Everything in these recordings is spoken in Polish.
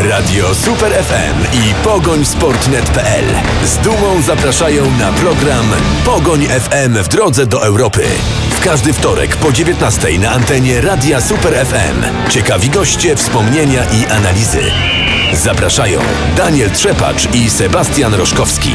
Radio Super FM i Pogoń Sport.net.pl z dumą zapraszają na program Pogoń FM w drodze do Europy. W każdy wtorek po 19:00 na antenie Radia Super FM. Ciekawi goście, wspomnienia i analizy. Zapraszają Daniel Trzepacz i Sebastian Roszkowski.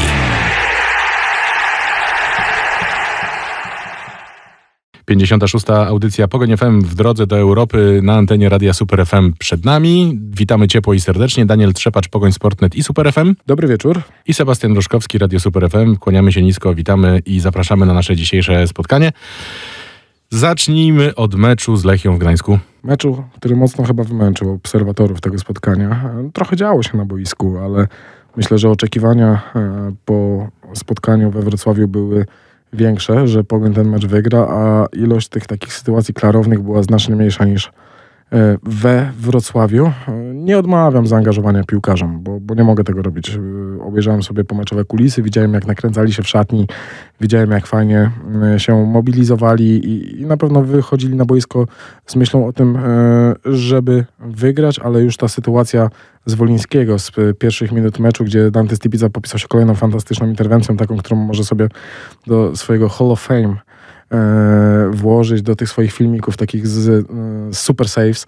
Pięćdziesiąta szósta audycja Pogoń FM w drodze do Europy na antenie Radia Super FM przed nami. Witamy ciepło i serdecznie. Daniel Trzepacz, Pogoń Sport.net i Super FM. Dobry wieczór. I Sebastian Roszkowski, Radio Super FM. Kłaniamy się nisko, witamy i zapraszamy na nasze dzisiejsze spotkanie. Zacznijmy od meczu z Lechią w Gdańsku. Meczu, który mocno chyba wymęczył obserwatorów tego spotkania. Trochę działo się na boisku, ale myślę, że oczekiwania po spotkaniu we Wrocławiu były większe, że Pogoń ten mecz wygra, a ilość tych takich sytuacji klarownych była znacznie mniejsza niż we Wrocławiu. Nie odmawiam zaangażowania piłkarzom, bo nie mogę tego robić. Obejrzałem sobie pomeczowe kulisy, widziałem jak nakręcali się w szatni, widziałem jak fajnie się mobilizowali i na pewno wychodzili na boisko z myślą o tym, żeby wygrać, ale już ta sytuacja z Wolińskiego z pierwszych minut meczu, gdzie Dante Stipica popisał się kolejną fantastyczną interwencją, taką, którą może sobie do swojego Hall of Fame włożyć, do tych swoich filmików takich z super saves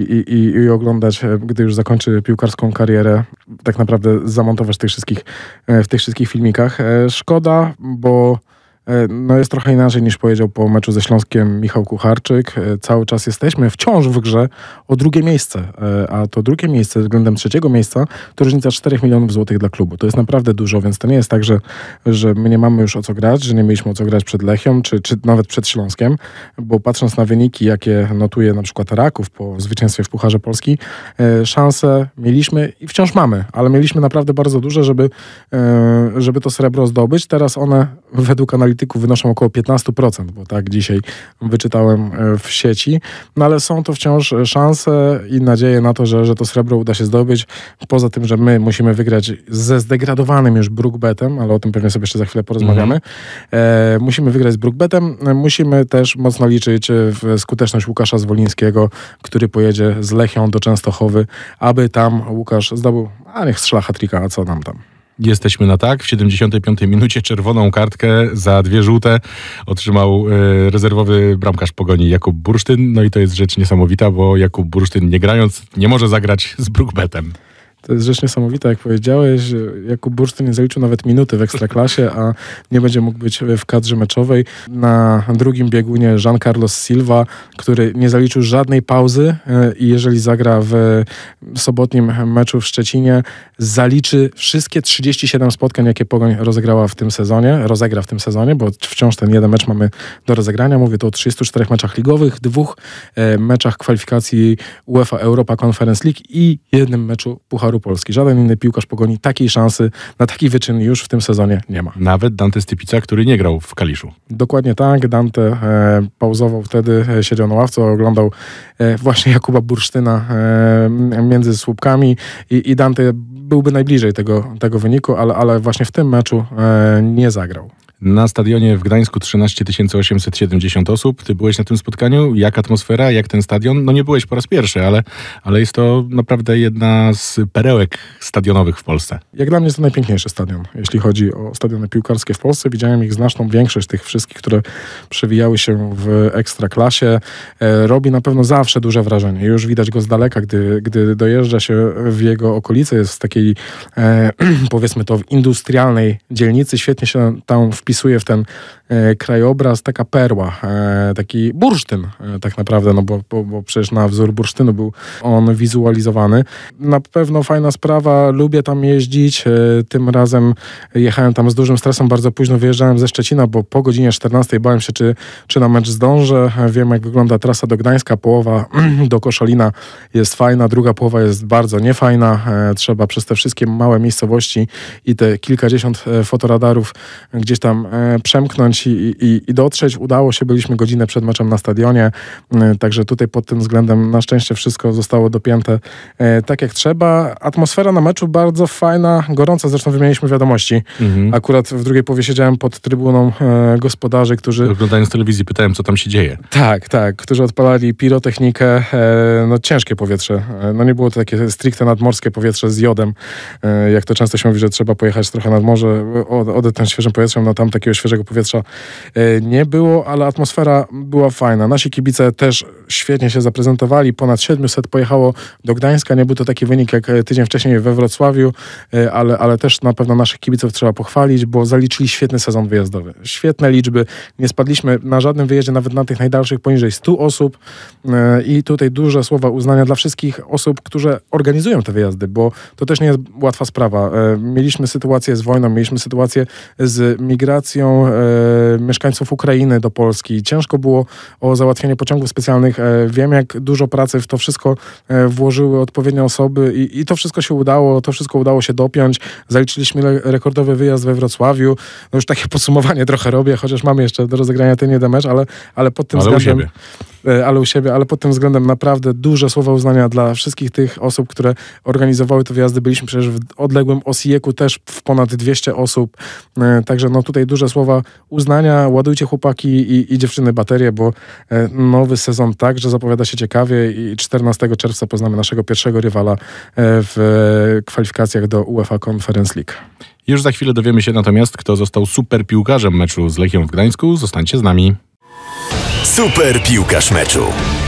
i oglądać, gdy już zakończy piłkarską karierę, tak naprawdę zamontować w tych wszystkich filmikach. Szkoda, bo jest trochę inaczej niż powiedział po meczu ze Śląskiem Michał Kucharczyk. Cały czas jesteśmy wciąż w grze o drugie miejsce, a to drugie miejsce względem trzeciego miejsca to różnica 4 milionów złotych dla klubu. To jest naprawdę dużo, więc to nie jest tak, że my nie mamy już o co grać, że nie mieliśmy o co grać przed Lechią, czy nawet przed Śląskiem, bo patrząc na wyniki, jakie notuje na przykład Raków po zwycięstwie w Pucharze Polski, szanse mieliśmy i wciąż mamy, ale mieliśmy naprawdę bardzo duże, żeby to srebro zdobyć. Teraz one według analityków wynoszą około 15%, bo tak dzisiaj wyczytałem w sieci. No ale są to wciąż szanse i nadzieje na to, że to srebro uda się zdobyć. Poza tym, że my musimy wygrać ze zdegradowanym już Brookbetem, ale o tym pewnie sobie jeszcze za chwilę porozmawiamy. Musimy wygrać z Brookbetem. Musimy też mocno liczyć w skuteczność Łukasza Zwolińskiego, który pojedzie z Lechią do Częstochowy, aby tam Łukasz zdobył, niech strzela hat-tricka, a co nam tam. Jesteśmy na tak. W 75. minucie czerwoną kartkę za 2 żółte otrzymał rezerwowy bramkarz Pogoni Jakub Bursztyn. No i to jest rzecz niesamowita, bo Jakub Bursztyn, nie grając, nie może zagrać z Brookbetem. To jest rzecz niesamowita, jak powiedziałeś. Jakub Bursztyn nie zaliczył nawet minuty w Ekstraklasie, a nie będzie mógł być w kadrze meczowej. Na drugim biegunie Jean Carlos Silva, który nie zaliczył żadnej pauzy i jeżeli zagra w sobotnim meczu w Szczecinie, zaliczy wszystkie 37 spotkań, jakie Pogoń rozegra w tym sezonie, bo wciąż ten jeden mecz mamy do rozegrania. Mówię tu o 34 meczach ligowych, 2 meczach kwalifikacji UEFA Europa Conference League i 1 meczu Pucharu Polski. Żaden inny piłkarz Pogoni takiej szansy na taki wyczyn już w tym sezonie nie ma. Nawet Dante Stipica, który nie grał w Kaliszu. Dokładnie tak. Dante pauzował wtedy, siedział na ławce, oglądał właśnie Jakuba Bursztyna między słupkami i Dante byłby najbliżej tego wyniku, ale właśnie w tym meczu nie zagrał. Na stadionie w Gdańsku 13 870 osób. Ty byłeś na tym spotkaniu. Jak atmosfera, jak ten stadion? No nie byłeś po raz pierwszy, ale jest to naprawdę jedna z perełek stadionowych w Polsce. Jak dla mnie jest to najpiękniejszy stadion, jeśli chodzi o stadiony piłkarskie w Polsce. Widziałem ich znaczną większość, tych wszystkich, które przewijały się w Ekstraklasie. Robi na pewno zawsze duże wrażenie. Już widać go z daleka, gdy dojeżdża się w jego okolice. Jest w takiej, powiedzmy to, w industrialnej dzielnicy. Świetnie się tam wpisuje w ten krajobraz, taka perła, taki bursztyn tak naprawdę, no bo przecież na wzór bursztynu był on wizualizowany. Na pewno fajna sprawa, lubię tam jeździć. Tym razem jechałem tam z dużym stresem, bardzo późno wyjeżdżałem ze Szczecina, bo po godzinie 14 bałem się, czy na mecz zdążę. Wiem, jak wygląda trasa do Gdańska. Połowa do Koszalina jest fajna, druga połowa jest bardzo niefajna. Trzeba przez te wszystkie małe miejscowości i te kilkadziesiąt fotoradarów gdzieś tam przemknąć. wziąć i dotrzeć. Udało się, byliśmy godzinę przed meczem na stadionie, także tutaj pod tym względem na szczęście wszystko zostało dopięte tak jak trzeba. Atmosfera na meczu bardzo fajna, gorąca, zresztą wymieniliśmy wiadomości. Akurat w drugiej połowie siedziałem pod trybuną gospodarzy, którzy... Oglądając telewizji pytałem, co tam się dzieje. Tak, którzy odpalali pirotechnikę, no ciężkie powietrze. No nie było to takie stricte nadmorskie powietrze z jodem, jak to często się mówi, że trzeba pojechać trochę nad morze, odetchnąć świeżym powietrzem, no tam takiego świeżego powietrza nie było, ale atmosfera była fajna. Nasi kibice też świetnie się zaprezentowali, ponad 700 pojechało do Gdańska, nie był to taki wynik jak tydzień wcześniej we Wrocławiu, ale też na pewno naszych kibiców trzeba pochwalić, bo zaliczyli świetny sezon wyjazdowy. Świetne liczby, nie spadliśmy na żadnym wyjeździe, nawet na tych najdalszych, poniżej 100 osób i tutaj duże słowa uznania dla wszystkich osób, które organizują te wyjazdy, bo to też nie jest łatwa sprawa. Mieliśmy sytuację z wojną, mieliśmy sytuację z migracją mieszkańców Ukrainy do Polski. Ciężko było o załatwienie pociągów specjalnych. Wiem, jak dużo pracy w to wszystko włożyły odpowiednie osoby i to wszystko się udało, to wszystko udało się dopiąć. Zaliczyliśmy rekordowy wyjazd we Wrocławiu. No już takie podsumowanie trochę robię, chociaż mamy jeszcze do rozegrania ten jeden mecz, ale pod tym względem... Ale pod tym względem naprawdę duże słowa uznania dla wszystkich tych osób, które organizowały te wyjazdy. Byliśmy przecież w odległym Osijeku też w ponad 200 osób. Także no tutaj duże słowa uznania. Ładujcie chłopaki i dziewczyny baterie, bo nowy sezon także zapowiada się ciekawie i 14 czerwca poznamy naszego pierwszego rywala w kwalifikacjach do UEFA Conference League. Już za chwilę dowiemy się natomiast, kto został super piłkarzem meczu z Lechią w Gdańsku. Zostańcie z nami. Super piłkarz meczu.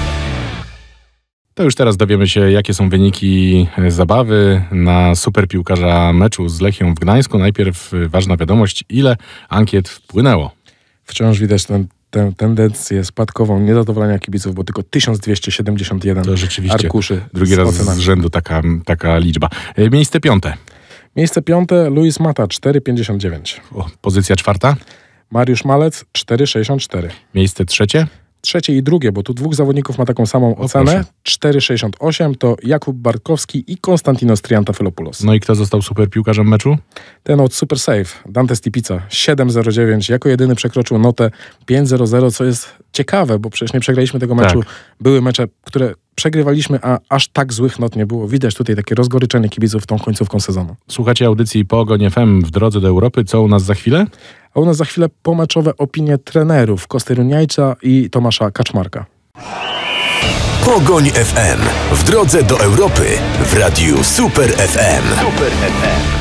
To już teraz dowiemy się, jakie są wyniki zabawy na super piłkarza meczu z Lechią w Gdańsku. Najpierw ważna wiadomość, ile ankiet wpłynęło. Wciąż widać tę tendencję spadkową niezadowolenia kibiców, bo tylko 1271 to rzeczywiście arkuszy. Drugi raz z rzędu taka liczba. Miejsce 5. Miejsce 5. Luis Mata, 4,59. Pozycja 4. Mariusz Malec, 4,64. Miejsce 3. Trzecie i drugie, bo tu dwóch zawodników ma taką samą ocenę. 4,68 to Jakub Bartkowski i Konstantinos Triantafylopoulos. No i kto został super piłkarzem meczu? Ten od Super Save, Dante Stipica, 7,09. Jako jedyny przekroczył notę 5,00, co jest ciekawe, bo przecież nie przegraliśmy tego meczu. Tak. Były mecze, które przegrywaliśmy, a aż tak złych not nie było. Widać tutaj takie rozgoryczenie kibiców tą końcówką sezonu. Słuchacie audycji Pogoń FM w drodze do Europy. Co u nas za chwilę? A u nas za chwilę pomeczowe opinie trenerów Kosty Runiajca i Tomasza Kaczmarka. Pogoń FM w drodze do Europy w radiu Super FM. Super FM.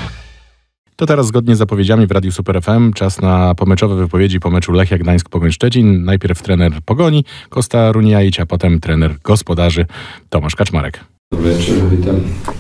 To teraz zgodnie z zapowiedziami w Radiu Super FM czas na pomeczowe wypowiedzi po meczu Lechia Gdańsk-Pogoń Szczecin. Najpierw trener Pogoni, Kosta Runiaić, a potem trener gospodarzy Tomasz Kaczmarek. Dobry wieczór, witam.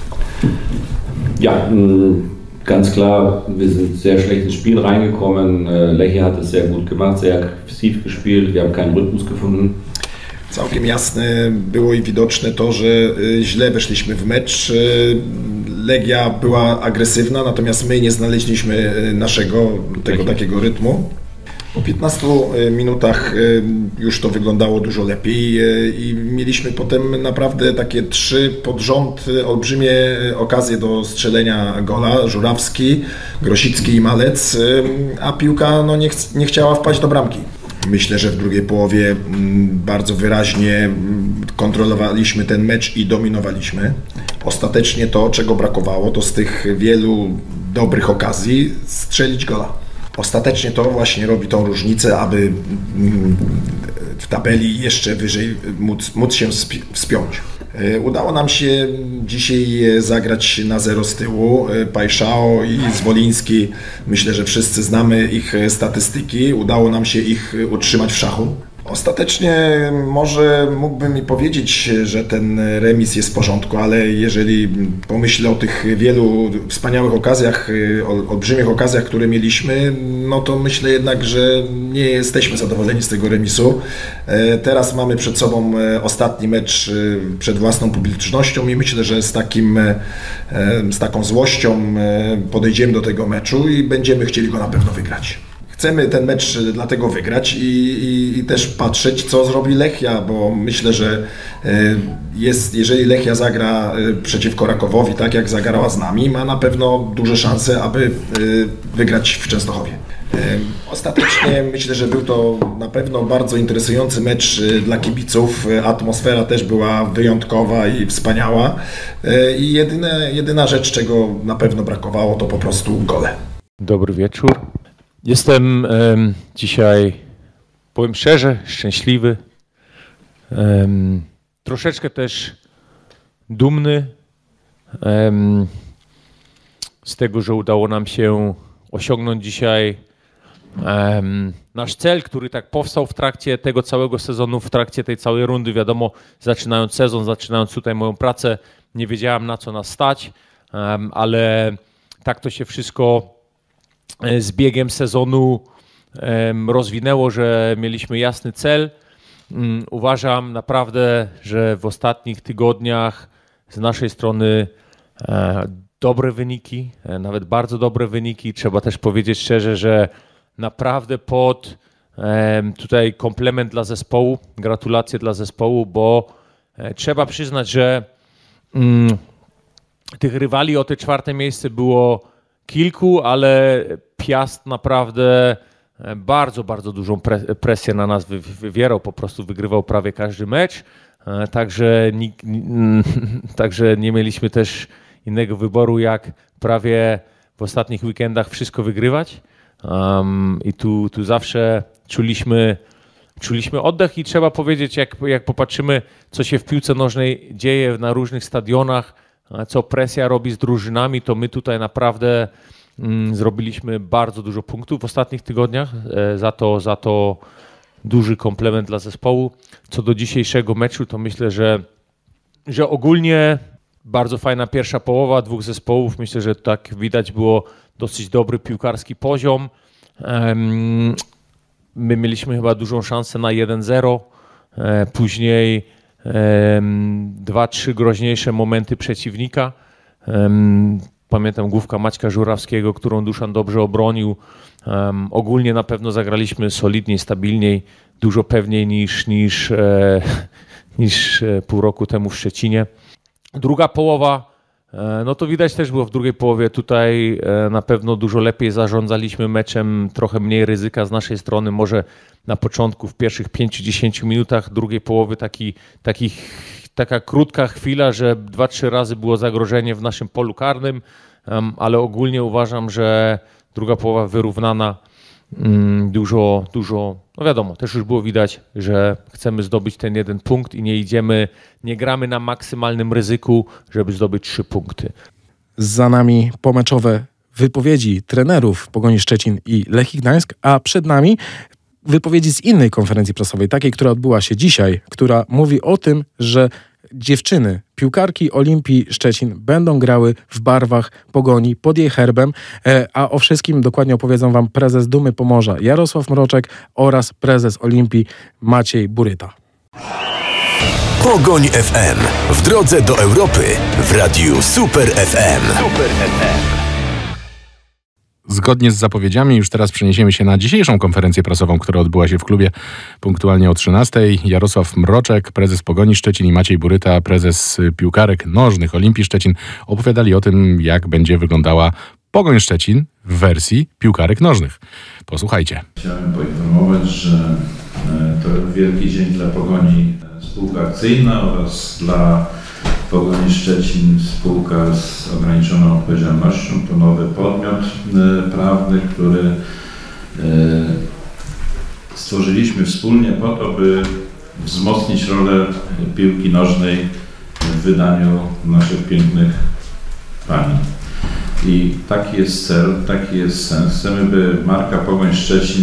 Ja, ganz klar, wir sind sehr schlecht ins Spiel reingekommen. Lechia hat es sehr gut gemacht, sehr aggressiv gespielt. Wir haben keinen Rhythmus gefunden. Całkiem jasne było i widoczne to, że źle weszliśmy w mecz. Legia była agresywna, natomiast my nie znaleźliśmy tego takiego rytmu. Po 15 minutach już to wyglądało dużo lepiej i mieliśmy potem naprawdę takie 3 pod rząd olbrzymie okazje do strzelenia gola. Żurawski, Grosicki i Malec, a piłka nie chciała wpaść do bramki. Myślę, że w drugiej połowie bardzo wyraźnie kontrolowaliśmy ten mecz i dominowaliśmy. Ostatecznie to, czego brakowało, to z tych wielu dobrych okazji strzelić gola. Ostatecznie to właśnie robi tą różnicę, aby w tabeli jeszcze wyżej móc się wspiąć. Udało nam się dzisiaj zagrać na 0 z tyłu. Pajszao i Zwoliński, myślę, że wszyscy znamy ich statystyki. Udało nam się ich utrzymać w szachu. Ostatecznie może mógłbym mi powiedzieć, że ten remis jest w porządku, ale jeżeli pomyślę o tych wielu wspaniałych okazjach, olbrzymich okazjach, które mieliśmy, no to myślę jednak, że nie jesteśmy zadowoleni z tego remisu. Teraz mamy przed sobą ostatni mecz przed własną publicznością i myślę, że z taką złością podejdziemy do tego meczu i będziemy chcieli go na pewno wygrać. chcemy ten mecz dlatego wygrać i też patrzeć, co zrobi Lechia, bo myślę, że jeżeli Lechia zagra przeciwko Rakowowi, tak jak zagrała z nami, ma na pewno duże szanse, aby wygrać w Częstochowie. Ostatecznie myślę, że był to na pewno bardzo interesujący mecz dla kibiców. Atmosfera też była wyjątkowa i wspaniała. I jedyna rzecz, czego na pewno brakowało, to po prostu gole. Dobry wieczór. Jestem dzisiaj, powiem szczerze, szczęśliwy. Troszeczkę też dumny z tego, że udało nam się osiągnąć dzisiaj nasz cel, który tak powstał w trakcie tego całego sezonu, w trakcie tej całej rundy. Wiadomo, zaczynając sezon, zaczynając tutaj moją pracę, nie wiedziałem, na co nas stać, ale tak to się wszystko z biegiem sezonu rozwinęło, że mieliśmy jasny cel. Uważam naprawdę, że w ostatnich tygodniach z naszej strony dobre wyniki, nawet bardzo dobre wyniki. Trzeba też powiedzieć szczerze, że naprawdę tutaj komplement dla zespołu, gratulacje dla zespołu, bo trzeba przyznać, że tych rywali o te 4. miejsce było kilku, ale Piast naprawdę bardzo, bardzo dużą presję na nas wywierał, po prostu wygrywał prawie każdy mecz, także nie mieliśmy też innego wyboru, jak prawie w ostatnich weekendach wszystko wygrywać. I tu zawsze czuliśmy oddech i trzeba powiedzieć, jak popatrzymy, co się w piłce nożnej dzieje na różnych stadionach, co presja robi z drużynami, to my tutaj naprawdę zrobiliśmy bardzo dużo punktów w ostatnich tygodniach. Za to duży komplement dla zespołu. Co do dzisiejszego meczu, to myślę, że ogólnie bardzo fajna pierwsza połowa 2 zespołów. Myślę, że tak widać było dosyć dobry piłkarski poziom. My mieliśmy chyba dużą szansę na 1-0. Później 2-3 groźniejsze momenty przeciwnika. Pamiętam główka Maćka Żurawskiego, którą Duszan dobrze obronił. Ogólnie na pewno zagraliśmy solidniej, stabilniej, dużo pewniej niż pół roku temu w Szczecinie. Druga połowa, no to widać też było w drugiej połowie. Tutaj na pewno dużo lepiej zarządzaliśmy meczem, trochę mniej ryzyka z naszej strony. Może na początku, w pierwszych 5-10 minutach drugiej połowy taka krótka chwila, że 2-3 razy było zagrożenie w naszym polu karnym, ale ogólnie uważam, że druga połowa wyrównana, dużo, no wiadomo, też już było widać, że chcemy zdobyć ten 1 punkt i nie gramy na maksymalnym ryzyku, żeby zdobyć 3 punkty. Za nami pomeczowe wypowiedzi trenerów Pogoni Szczecin i Lechii Gdańsk, a przed nami wypowiedzi z innej konferencji prasowej, takiej, która odbyła się dzisiaj, która mówi o tym, że dziewczyny, piłkarki Olimpii Szczecin będą grały w barwach Pogoni pod jej herbem, a o wszystkim dokładnie opowiedzą wam prezes Dumy Pomorza Jarosław Mroczek oraz prezes Olimpii Maciej Buryta. Pogoń FM. W drodze do Europy w radiu Super FM. Zgodnie z zapowiedziami już teraz przeniesiemy się na dzisiejszą konferencję prasową, która odbyła się w klubie punktualnie o 13:00. Jarosław Mroczek, prezes Pogoni Szczecin i Maciej Buryta, prezes piłkarek nożnych Olimpii Szczecin opowiadali o tym, jak będzie wyglądała Pogoń Szczecin w wersji piłkarek nożnych. Posłuchajcie. Chciałem poinformować, że to wielki dzień dla Pogoni spółka akcyjna oraz dla Pogoni Szczecin spółka z ograniczoną odpowiedzialnością. To nowy podmiot prawny, który stworzyliśmy wspólnie po to, by wzmocnić rolę piłki nożnej w wydaniu naszych pięknych pań. I taki jest cel, taki jest sens. Chcemy, by marka Pogoń Szczecin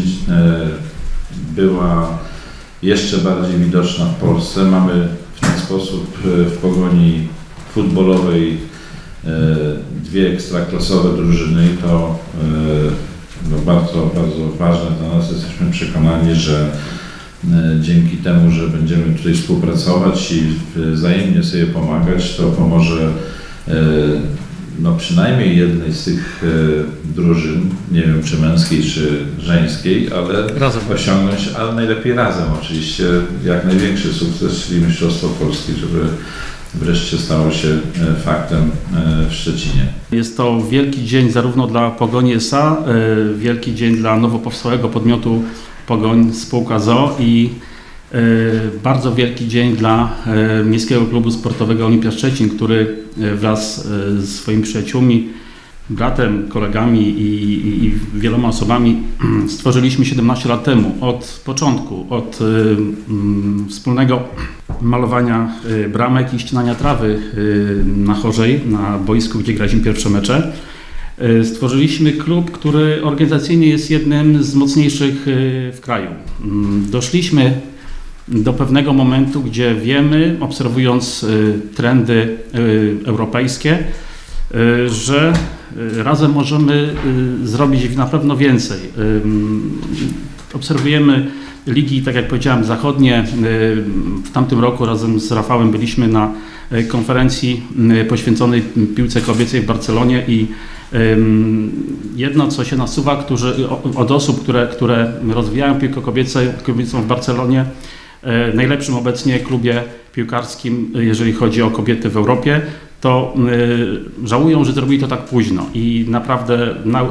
była jeszcze bardziej widoczna w Polsce. Mamy w ten sposób w Pogoni futbolowej 2 ekstraklasowe drużyny i to bardzo, bardzo ważne dla nas. Jesteśmy przekonani, że dzięki temu, że będziemy tutaj współpracować i wzajemnie sobie pomagać, to pomoże przynajmniej jednej z tych drużyn, nie wiem czy męskiej, czy żeńskiej, ale razem osiągnąć, ale najlepiej razem oczywiście, jak największy sukces, czyli Mistrzostwo Polski, żeby wreszcie stało się faktem w Szczecinie. Jest to wielki dzień zarówno dla Pogoni S.A., wielki dzień dla nowo powstałego podmiotu Pogoń Spółka ZOO i bardzo wielki dzień dla Miejskiego Klubu Sportowego Olimpia Szczecin, który wraz z swoimi przyjaciółmi, bratem, kolegami i wieloma osobami stworzyliśmy 17 lat temu. Od początku, od wspólnego malowania bramek i ścinania trawy na Chorzej, na boisku, gdzie graliśmy pierwsze mecze. Stworzyliśmy klub, który organizacyjnie jest jednym z mocniejszych w kraju. Doszliśmy do pewnego momentu, gdzie wiemy, obserwując trendy europejskie, że razem możemy zrobić na pewno więcej. Obserwujemy ligi, tak jak powiedziałem, zachodnie. W tamtym roku razem z Rafałem byliśmy na konferencji poświęconej piłce kobiecej w Barcelonie i jedno, co się nasuwa od osób, które rozwijają piłkę kobiecą w Barcelonie, najlepszym obecnie klubie piłkarskim, jeżeli chodzi o kobiety w Europie, to żałują, że zrobili to tak późno i naprawdę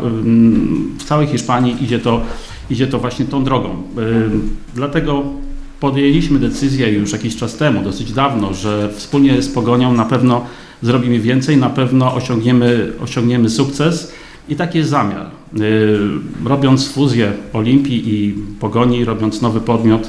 w całej Hiszpanii idzie to właśnie tą drogą. Dlatego podjęliśmy decyzję już jakiś czas temu, dosyć dawno, że wspólnie z Pogonią na pewno zrobimy więcej, na pewno osiągniemy sukces i taki jest zamiar. Robiąc fuzję Olimpii i Pogoni, robiąc nowy podmiot,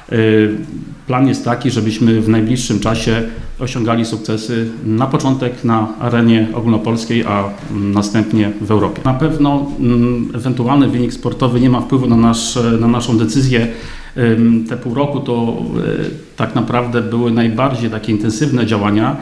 plan jest taki, żebyśmy w najbliższym czasie osiągali sukcesy na początek na arenie ogólnopolskiej, a następnie w Europie. Na pewno ewentualny wynik sportowy nie ma wpływu na naszą decyzję. Te pół roku to tak naprawdę były najbardziej takie intensywne działania.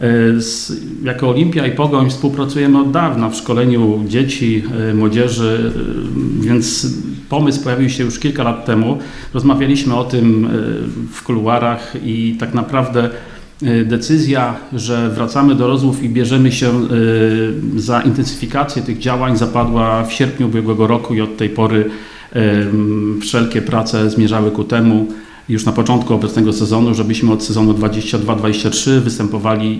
Jako Olimpia i Pogoń współpracujemy od dawna w szkoleniu dzieci, młodzieży, więc pomysł pojawił się już kilka lat temu. Rozmawialiśmy o tym w kuluarach i tak naprawdę decyzja, że wracamy do rozmów i bierzemy się za intensyfikację tych działań zapadła w sierpniu ubiegłego roku i od tej pory wszelkie prace zmierzały ku temu już na początku obecnego sezonu, żebyśmy od sezonu 22-23 występowali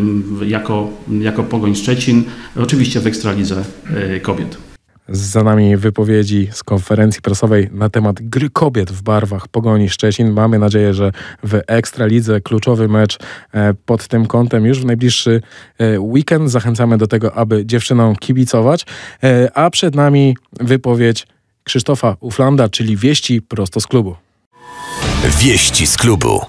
jako Pogoń Szczecin, oczywiście w Ekstralidze kobiet. Za nami wypowiedzi z konferencji prasowej na temat gry kobiet w barwach Pogoni Szczecin. Mamy nadzieję, że w Ekstralidze kluczowy mecz pod tym kątem już w najbliższy weekend. Zachęcamy do tego, aby dziewczynom kibicować. A przed nami wypowiedź Krzysztofa Uflanda, czyli wieści prosto z klubu. Wieści z klubu.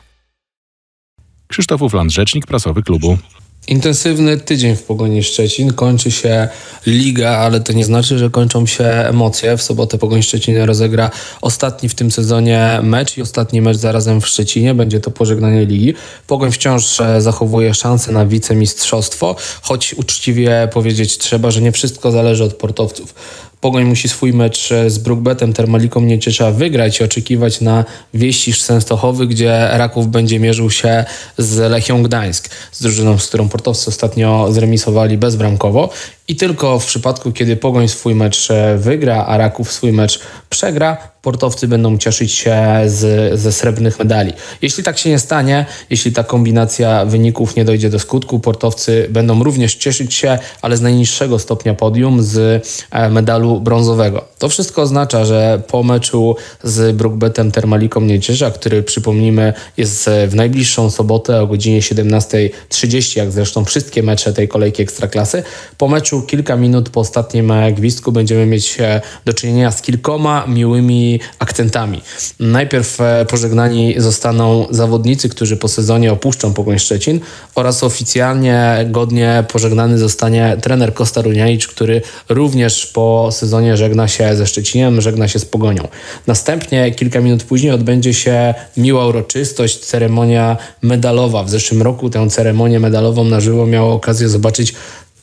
Krzysztof Ufland, rzecznik prasowy klubu. Intensywny tydzień w Pogoni Szczecin. Kończy się liga, ale to nie znaczy, że kończą się emocje. W sobotę Pogoń Szczecin rozegra ostatni w tym sezonie mecz i ostatni mecz zarazem w Szczecinie. Będzie to pożegnanie ligi. Pogoń wciąż zachowuje szansę na wicemistrzostwo, choć uczciwie powiedzieć trzeba, że nie wszystko zależy od sportowców. Pogoń musi swój mecz z Brukbetem Termaliką Nieciesza wygrać i oczekiwać na Wieścisz Częstochowy, gdzie Raków będzie mierzył się z Lechią Gdańsk, z drużyną, z którą portowcy ostatnio zremisowali bezbramkowo. I tylko w przypadku, kiedy Pogoń swój mecz wygra, a Raków swój mecz przegra, portowcy będą cieszyć się ze srebrnych medali. Jeśli tak się nie stanie, jeśli ta kombinacja wyników nie dojdzie do skutku, portowcy będą również cieszyć się, ale z najniższego stopnia podium, z medalu brązowego. To wszystko oznacza, że po meczu z Brukbetem Termaliką Nieciesza, który przypomnijmy jest w najbliższą sobotę o godzinie 17:30, jak zresztą wszystkie mecze tej kolejki Ekstraklasy, po meczu kilka minut po ostatnim gwizdku będziemy mieć do czynienia z kilkoma miłymi akcentami. Najpierw pożegnani zostaną zawodnicy, którzy po sezonie opuszczą Pogoń Szczecin, oraz oficjalnie godnie pożegnany zostanie trener Kosta Runiaić, który również po sezonie żegna się ze Szczecinem, żegna się z Pogonią. Następnie kilka minut później odbędzie się miła uroczystość, ceremonia medalowa. W zeszłym roku tę ceremonię medalową na żywo miało okazję zobaczyć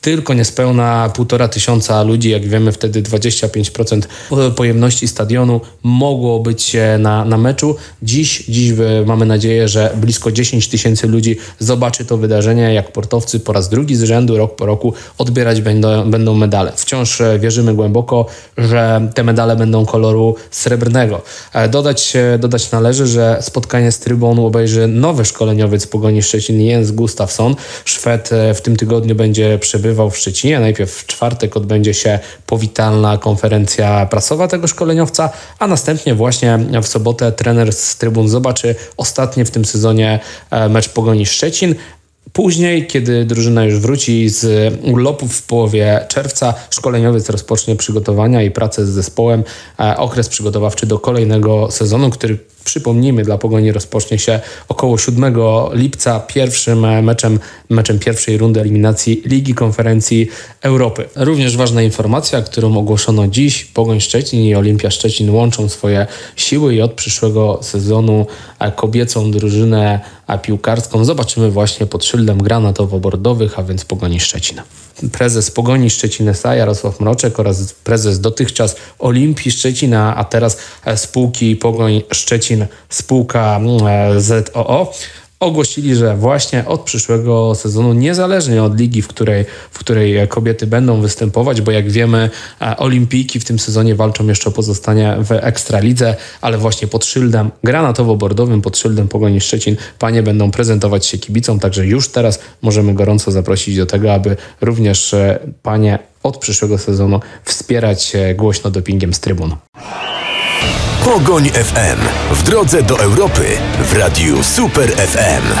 tylko niespełna 1500 ludzi, jak wiemy wtedy 25% pojemności stadionu mogło być na meczu. Dziś mamy nadzieję, że blisko 10 000 ludzi zobaczy to wydarzenie, jak portowcy po raz drugi z rzędu, rok po roku odbierać będą medale. Wciąż wierzymy głęboko, że te medale będą koloru srebrnego. Dodać należy, że spotkanie z trybunu obejrzy nowy szkoleniowiec Pogoni Szczecin, Jens Gustafsson. Szwed w tym tygodniu będzie przebywał w Szczecinie. Najpierw w czwartek odbędzie się powitalna konferencja prasowa tego szkoleniowca, a następnie właśnie w sobotę trener z trybun zobaczy ostatni w tym sezonie mecz Pogoni Szczecin. Później, kiedy drużyna już wróci z urlopów w połowie czerwca, szkoleniowiec rozpocznie przygotowania i pracę z zespołem. Okres przygotowawczy do kolejnego sezonu, który, przypomnijmy, dla Pogoni rozpocznie się około 7 lipca pierwszym meczem pierwszej rundy eliminacji Ligi Konferencji Europy. Również ważna informacja, którą ogłoszono dziś. Pogoń Szczecin i Olimpia Szczecin łączą swoje siły i od przyszłego sezonu kobiecą drużynę piłkarską zobaczymy właśnie pod szyldem granatowo-bordowych, a więc Pogoni Szczecin. Prezes Pogoni Szczecin S.A. Jarosław Mroczek oraz prezes dotychczas Olimpii Szczecin, a teraz spółki Pogoń Szczecin, spółka ZOO, ogłosili, że właśnie od przyszłego sezonu, niezależnie od ligi, w której kobiety będą występować, bo jak wiemy, olimpijki w tym sezonie walczą jeszcze o pozostanie w Ekstralidze, ale właśnie pod szyldem granatowo-bordowym, pod szyldem Pogoni Szczecin panie będą prezentować się kibicom, także już teraz możemy gorąco zaprosić do tego, aby również panie od przyszłego sezonu wspierać głośno dopingiem z trybun. Pogoń FM. W drodze do Europy w radiu Super FM.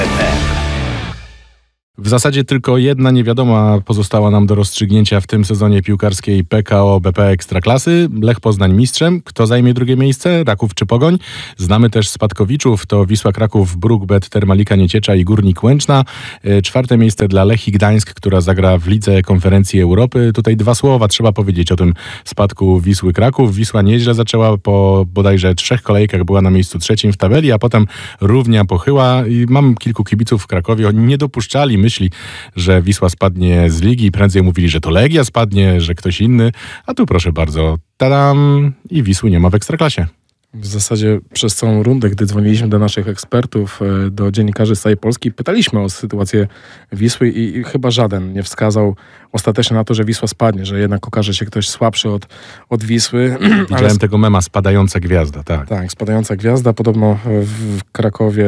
W zasadzie tylko jedna niewiadoma pozostała nam do rozstrzygnięcia w tym sezonie piłkarskiej PKO BP Ekstraklasy. Lech Poznań mistrzem. Kto zajmie drugie miejsce? Raków czy Pogoń? Znamy też spadkowiczów. To Wisła Kraków, Bruk-Bet, Termalika Nieciecza i Górnik Łęczna. 4. miejsce dla Lechii Gdańsk, która zagra w Lidze Konferencji Europy. Tutaj 2 słowa trzeba powiedzieć o tym spadku Wisły Kraków. Wisła nieźle zaczęła, po bodajże 3 kolejkach była na miejscu 3 w tabeli, a potem równia pochyła. I mam kilku kibiców w Krakowie. Oni nie dopuszczali myśli, że Wisła spadnie z ligi. Prędzej mówili, że to Legia spadnie, że ktoś inny. A tu proszę bardzo, tadam, i Wisły nie ma w Ekstraklasie. W zasadzie przez całą rundę, gdy dzwoniliśmy do naszych ekspertów, do dziennikarzy z całej Polski, pytaliśmy o sytuację Wisły i chyba żaden nie wskazał ostatecznie na to, że Wisła spadnie, że jednak okaże się ktoś słabszy od Wisły. Widziałem tego mema Spadająca Gwiazda, tak. Tak, Spadająca Gwiazda. Podobno w Krakowie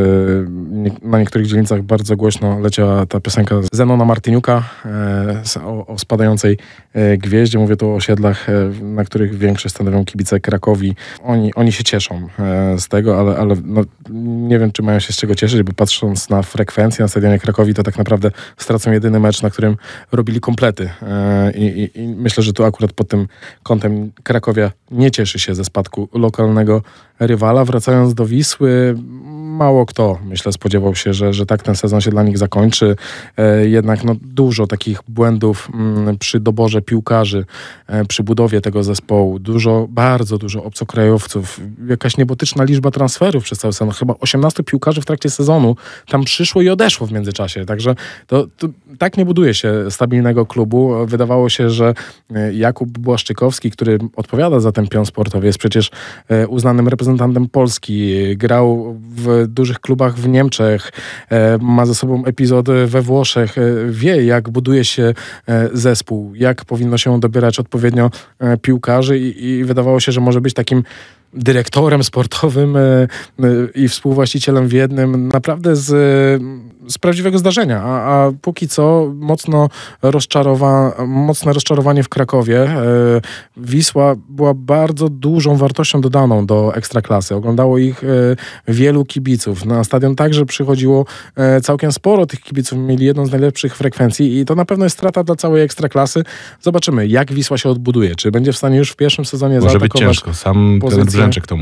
na niektórych dzielnicach bardzo głośno leciała ta piosenka Zenona Martyniuka o spadającej gwieździe. Mówię tu o osiedlach, na których większość stanowią kibice Krakowi. Oni się cieszą z tego, ale no, nie wiem, czy mają się z czego cieszyć, bo patrząc na frekwencję na stadionie Krakowi, to tak naprawdę stracą jedyny mecz, na którym robili komplety. I myślę, że tu akurat pod tym kątem Krakowia nie cieszy się ze spadku lokalnego rywala. Wracając do Wisły, mało kto, myślę, spodziewał się, że tak ten sezon się dla nich zakończy. Jednak no, dużo takich błędów przy doborze piłkarzy, przy budowie tego zespołu. Bardzo dużo obcokrajowców. Jakaś niebotyczna liczba transferów przez cały sezon. Chyba 18 piłkarzy w trakcie sezonu tam przyszło i odeszło w międzyczasie. Także to tak nie buduje się stabilnego klubu. Wydawało się, że Jakub Błaszczykowski, który odpowiada za ten pion sportowy, jest przecież uznanym reprezentantem Polski. Grał w dużych klubach w Niemczech, ma za sobą epizod we Włoszech, wie, jak buduje się zespół, jak powinno się dobierać odpowiednio piłkarzy i wydawało się, że może być takim dyrektorem sportowym i współwłaścicielem w jednym, naprawdę z prawdziwego zdarzenia, a póki co mocne rozczarowanie w Krakowie. Wisła była bardzo dużą wartością dodaną do Ekstraklasy. Oglądało ich wielu kibiców. Na stadion także przychodziło całkiem sporo tych kibiców. Mieli jedną z najlepszych frekwencji i to na pewno jest strata dla całej Ekstraklasy. Zobaczymy, jak Wisła się odbuduje. Czy będzie w stanie już w pierwszym sezonie może zaatakować być ciężko. Sam trener Brzęczek to mówi.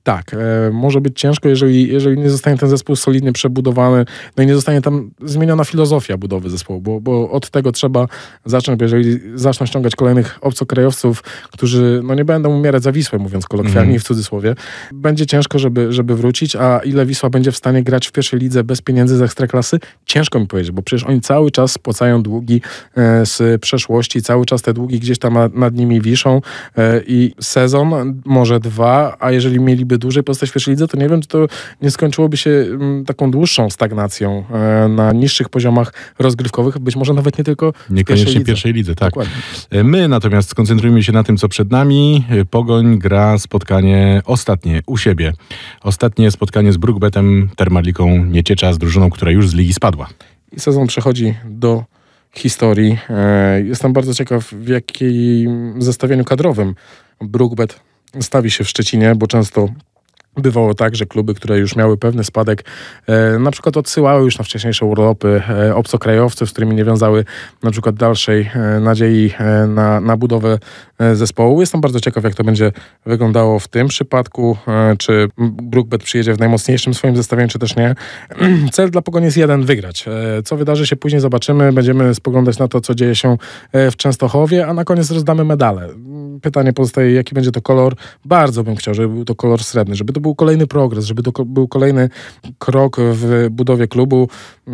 Tak, może być ciężko, jeżeli nie zostanie ten zespół solidnie przebudowany, no i nie zostanie tam zmieniona filozofia budowy zespołu, bo od tego trzeba zacząć, bo jeżeli zaczną ściągać kolejnych obcokrajowców, którzy no nie będą umierać za Wisłę, mówiąc kolokwialnie i w cudzysłowie, będzie ciężko, żeby wrócić, a ile Wisła będzie w stanie grać w pierwszej lidze bez pieniędzy z Ekstraklasy? Ciężko mi powiedzieć, bo przecież oni cały czas spłacają długi z przeszłości, cały czas te długi gdzieś tam nad nimi wiszą i sezon, może 2, a jeżeli mieliby dłużej pozostać w pierwszej lidze, to nie wiem, czy to nie skończyłoby się taką dłuższą stagnacją na niższych poziomach rozgrywkowych, być może nawet nie tylko niekoniecznie w pierwszej lidze, tak. Dokładnie. My natomiast skoncentrujmy się na tym, co przed nami. Pogoń gra spotkanie ostatnie u siebie. Ostatnie spotkanie z Brookbetem, Termaliką Nieciecza, z drużyną, która już z ligi spadła. I sezon przechodzi do historii. Jestem bardzo ciekaw, w jakim zestawieniu kadrowym Brookbet stawi się w Szczecinie, bo często bywało tak, że kluby, które już miały pewny spadek, na przykład odsyłały już na wcześniejsze urlopy obcokrajowców, z którymi nie wiązały na przykład dalszej nadziei na budowę zespołu. Jestem bardzo ciekaw, jak to będzie wyglądało w tym przypadku, czy Brookbet przyjedzie w najmocniejszym swoim zestawieniu, czy też nie. Cel dla Pogoni jest jeden, wygrać. Co wydarzy się później, zobaczymy. Będziemy spoglądać na to, co dzieje się w Częstochowie, a na koniec rozdamy medale. Pytanie pozostaje, jaki będzie to kolor. Bardzo bym chciał, żeby był to kolor srebrny, żeby to był kolejny progres, żeby to był kolejny krok w budowie klubu,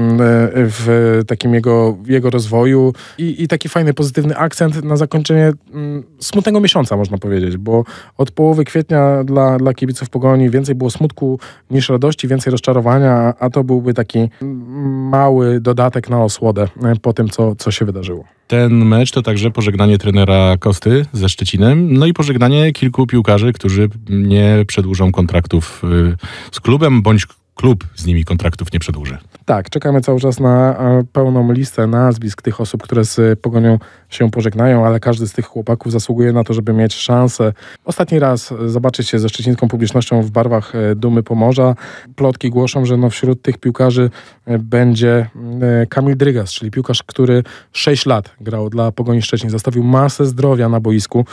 w takim jego rozwoju i taki fajny, pozytywny akcent na zakończenie smutnego miesiąca, można powiedzieć, bo od połowy kwietnia dla kibiców Pogoni więcej było smutku niż radości, więcej rozczarowania, a to byłby taki mały dodatek na osłodę po tym, co się wydarzyło. Ten mecz to także pożegnanie trenera Kosty ze Szczecinem, no i pożegnanie kilku piłkarzy, którzy nie przedłużą kontraktów z klubem, bądź klub z nimi kontraktów nie przedłuży. Tak, czekamy cały czas na pełną listę nazwisk tych osób, które z Pogonią się pożegnają, ale każdy z tych chłopaków zasługuje na to, żeby mieć szansę ostatni raz zobaczyć się ze szczecińską publicznością w barwach Dumy Pomorza. Plotki głoszą, że wśród tych piłkarzy będzie Kamil Drygas, czyli piłkarz, który 6 lat grał dla Pogoni Szczecin, zostawił masę zdrowia na boisku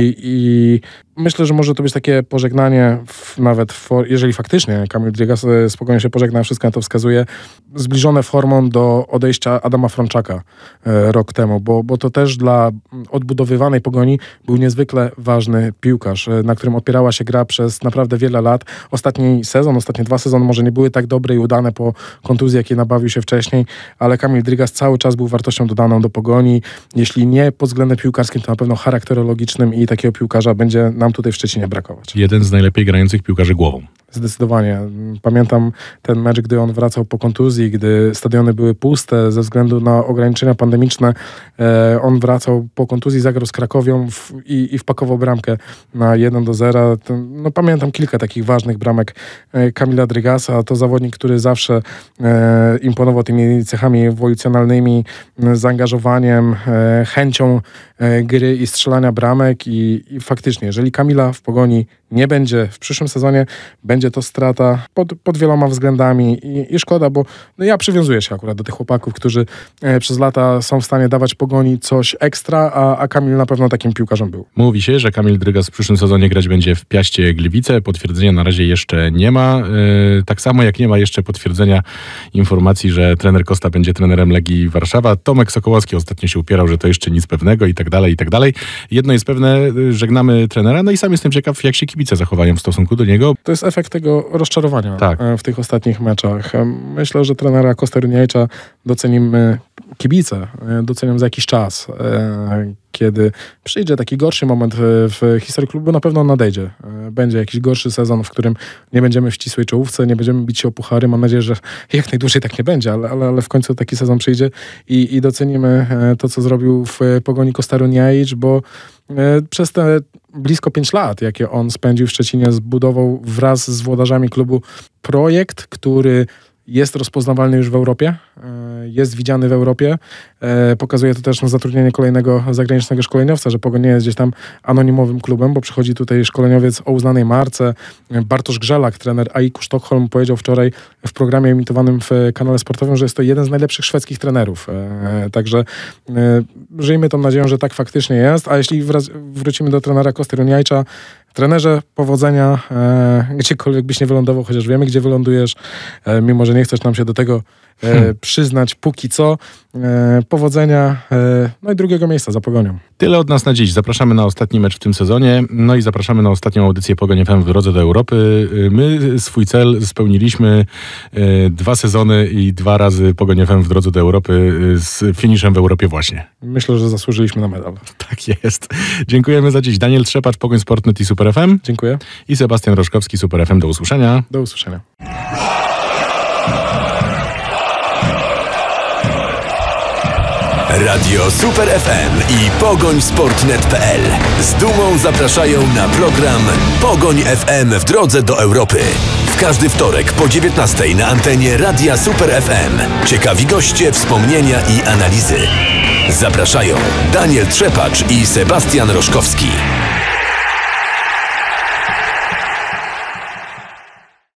i myślę, że może to być takie pożegnanie, jeżeli faktycznie Kamil Drygas z Pogonią się pożegna, wszystko na to wskazuje, zbliżone formą do odejścia Adama Frączaka rok temu, bo to też dla odbudowywanej Pogoni był niezwykle ważny piłkarz, na którym opierała się gra przez naprawdę wiele lat. Ostatnie 2 sezony może nie były tak dobre i udane po kontuzji, jakiej nabawił się wcześniej, ale Kamil Drygas cały czas był wartością dodaną do Pogoni. Jeśli nie pod względem piłkarskim, to na pewno charakterologicznym i takiego piłkarza będzie nam tutaj w Szczecinie brakować. Jeden z najlepiej grających piłkarzy głową. Zdecydowanie. Pamiętam ten mecz, gdy on wracał po kontuzji, gdy stadiony były puste ze względu na ograniczenia pandemiczne. On wracał po kontuzji, zagrał z Krakowią i wpakował bramkę na 1-0. No, pamiętam kilka takich ważnych bramek Kamila Drygasa. To zawodnik, który zawsze imponował tymi cechami ewolucjonalnymi, zaangażowaniem, chęcią gry i strzelania bramek i faktycznie, jeżeli Kamila w Pogoni nie będzie w przyszłym sezonie, będzie to strata pod wieloma względami i szkoda, bo ja przywiązuję się akurat do tych chłopaków, którzy przez lata są w stanie dawać Pogoni coś ekstra, a Kamil na pewno takim piłkarzem był. Mówi się, że Kamil Drygas w przyszłym sezonie grać będzie w Piaście Gliwice. Potwierdzenia na razie jeszcze nie ma. Tak samo jak nie ma jeszcze potwierdzenia informacji, że trener Kosta będzie trenerem Legii Warszawa. Tomek Sokołowski ostatnio się upierał, że to jeszcze nic pewnego i tak dalej, i tak dalej. Jedno jest pewne, żegnamy trenera, no i sam jestem ciekaw, jak się kibice zachowają w stosunku do niego. To jest efekt tego rozczarowania w tych ostatnich meczach. Myślę, że trenera Kostę Runjajcza docenimy kibice, doceniam za jakiś czas. Kiedy przyjdzie taki gorszy moment w historii klubu, na pewno on nadejdzie. Będzie jakiś gorszy sezon, w którym nie będziemy w ścisłej czołówce, nie będziemy bić się o puchary. Mam nadzieję, że jak najdłużej tak nie będzie, ale w końcu taki sezon przyjdzie i docenimy to, co zrobił w Pogoni Kosta Runjaic, bo przez te blisko 5 lat, jakie on spędził w Szczecinie, zbudował wraz z włodarzami klubu projekt, który jest rozpoznawalny już w Europie, jest widziany w Europie. Pokazuje to też na zatrudnienie kolejnego zagranicznego szkoleniowca, że Pogoń nie jest gdzieś tam anonimowym klubem, bo przychodzi tutaj szkoleniowiec o uznanej marce. Bartosz Grzelak, trener AIK-u Sztokholm, powiedział wczoraj w programie emitowanym w kanale sportowym, że jest to jeden z najlepszych szwedzkich trenerów. Także żyjmy tą nadzieją, że tak faktycznie jest. A jeśli wrócimy do trenera Kosty Runjajcza, Trenerze, powodzenia, gdziekolwiek byś nie wylądował, chociaż wiemy, gdzie wylądujesz, mimo że nie chcesz nam się do tego przyznać póki co. Powodzenia, no i drugiego miejsca za Pogonią. Tyle od nas na dziś. Zapraszamy na ostatni mecz w tym sezonie, no i zapraszamy na ostatnią audycję Pogoń FM w drodze do Europy. My swój cel spełniliśmy 2 sezony i 2 razy Pogoń FM w drodze do Europy z finiszem w Europie właśnie. Myślę, że zasłużyliśmy na medal. Tak jest. Dziękujemy za dziś. Daniel Trzepacz, Pogoń Sport.net i Super FM. Dziękuję. I Sebastian Roszkowski, Super FM. Do usłyszenia. Do usłyszenia. Radio Super FM i Pogoń Sport.net.pl z dumą zapraszają na program Pogoń FM w drodze do Europy. W każdy wtorek po 19:00 na antenie Radia Super FM. Ciekawi goście, wspomnienia i analizy. Zapraszają Daniel Trzepacz i Sebastian Roszkowski.